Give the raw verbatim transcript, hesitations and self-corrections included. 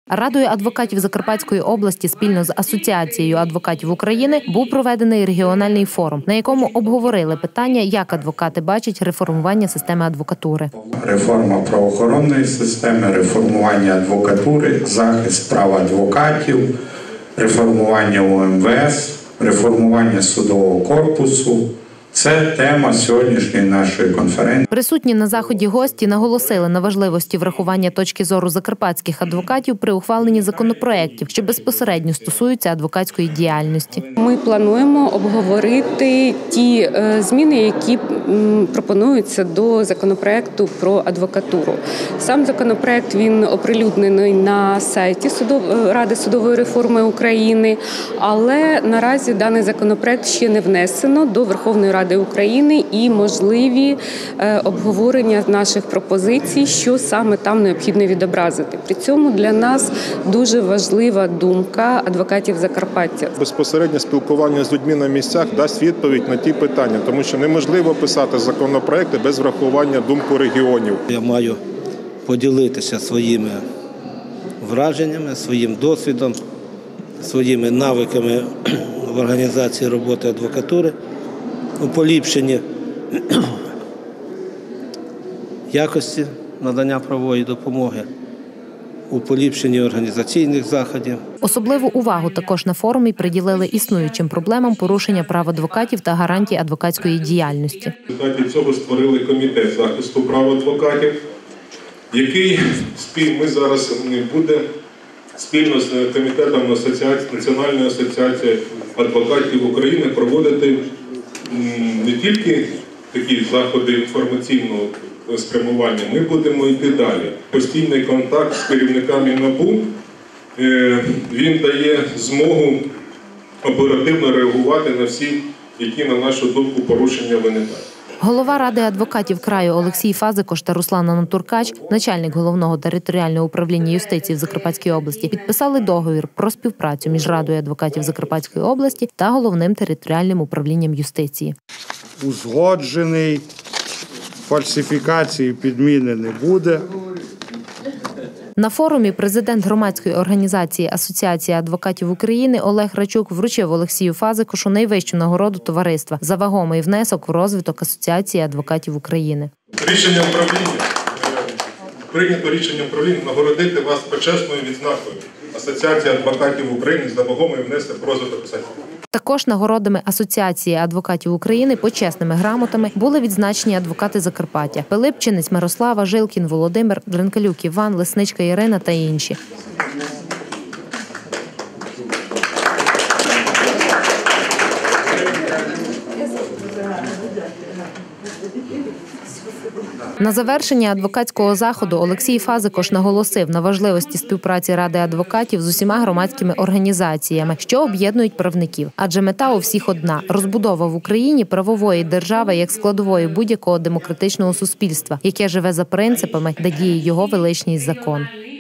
Радою адвокатів Закарпатської області спільно з Асоціацією адвокатів України був проведений регіональний форум, на якому обговорили питання, як адвокати бачать реформування системи адвокатури. Реформа правоохоронної системи, реформування адвокатури, захист прав адвокатів, реформування У Ем Ве Ес, реформування судового корпусу. Це тема сьогоднішньої нашої конференції. Присутні на заході гості наголосили на важливості врахування точки зору закарпатських адвокатів при ухваленні законопроєктів, що безпосередньо стосуються адвокатської діяльності. Ми плануємо обговорити ті зміни, які пропонуються до законопроєкту про адвокатуру. Сам законопроєкт він оприлюднений на сайті Ради судової реформи України, але наразі даний законопроєкт ще не внесено до Верховної Ради України і можливі обговорення наших пропозицій, що саме там необхідно відобразити. При цьому для нас дуже важлива думка адвокатів Закарпаття. Безпосереднє спілкування з людьми на місцях дасть відповідь на ті питання, тому що неможливо писати законопроекти без врахування думки регіонів. Я маю поділитися своїми враженнями, своїм досвідом, своїми навиками в організації роботи адвокатури, у поліпшенні якості надання правової допомоги, у поліпшенні організаційних заходів. Особливу увагу також на форумі приділили існуючим проблемам порушення прав адвокатів та гарантій адвокатської діяльності. Для цього створили комітет захисту прав адвокатів, який ми зараз буде спільно з комітетом асоціації, Національної асоціації адвокатів України проводити не тільки такі заходи інформаційного спрямування, ми будемо йти далі. Постійний контакт з керівниками НАБУ, він дає змогу оперативно реагувати на всі, які, на нашу думку, порушення виникають. Голова Ради адвокатів краю Олексій Фазикош та Руслан Антуркач, начальник Головного територіального управління юстиції в Закарпатській області, підписали договір про співпрацю між Радою адвокатів Закарпатської області та Головним територіальним управлінням юстиції. Узгоджений, фальсифікації, підміни не буде. На форумі президент громадської організації Асоціація адвокатів України Олег Рачук вручив Олексію Фазикошу найвищу нагороду товариства за вагомий внесок в розвиток Асоціації адвокатів України. Рішенням правління, прийнято рішенням правління нагородити вас почесною відзнакою Асоціації адвокатів України за вагомий внесок в розвиток Асоціації. Також нагородами Асоціації адвокатів України почесними грамотами були відзначені адвокати Закарпаття – Пилипчинець Мирослава, Жилкін Володимир, Дренкалюк Іван, Лесничка Ірина та інші. На завершення адвокатського заходу Олексій Фазикош наголосив на важливості співпраці Ради адвокатів з усіма громадськими організаціями, що об'єднують правників. Адже мета у всіх одна – розбудова в Україні правової держави як складової будь-якого демократичного суспільства, яке живе за принципами, де діє його величність закон.